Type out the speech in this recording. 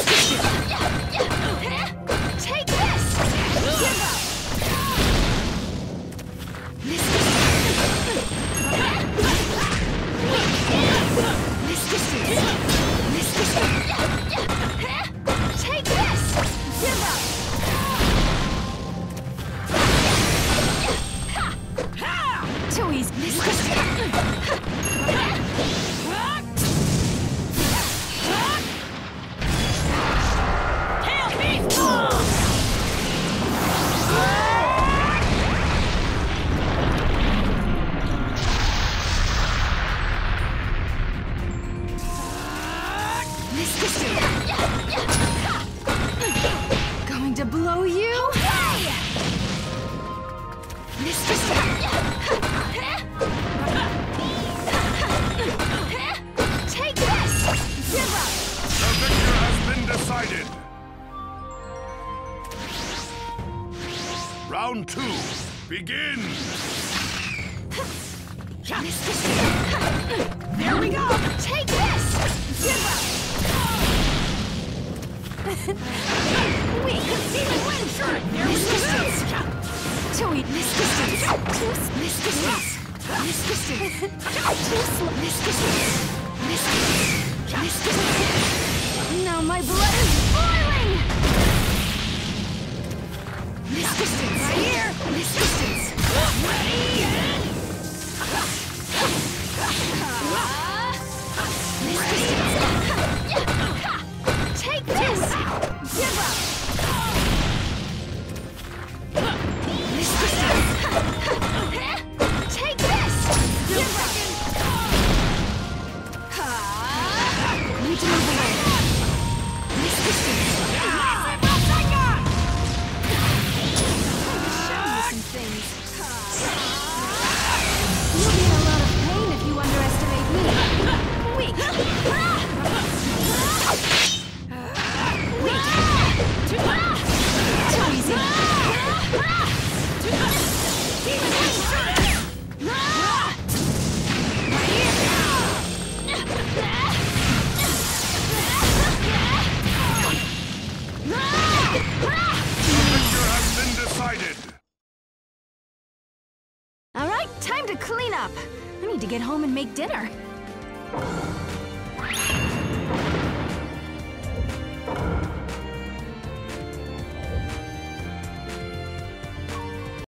Take this! Give up! Take this! Give up! Too easy. Going to blow you? Take this! Give up! The victor has been decided. Round 2, begin! There we go! Take this! Give up! We can see the win! Sure! There we go! Too eat this distance! This distance! This distance! Too slow! This distance! This distance! Now my blood is boiling! This distance! Right here! This distance! Ready? This distance! Take this! Give up! This distance! Take this! Give up! Need to move away! This distance! Show you some things. You'll be in a lot of pain if you underestimate me. Weak! Too easy. All right, time to clean up. I need to get home and make dinner.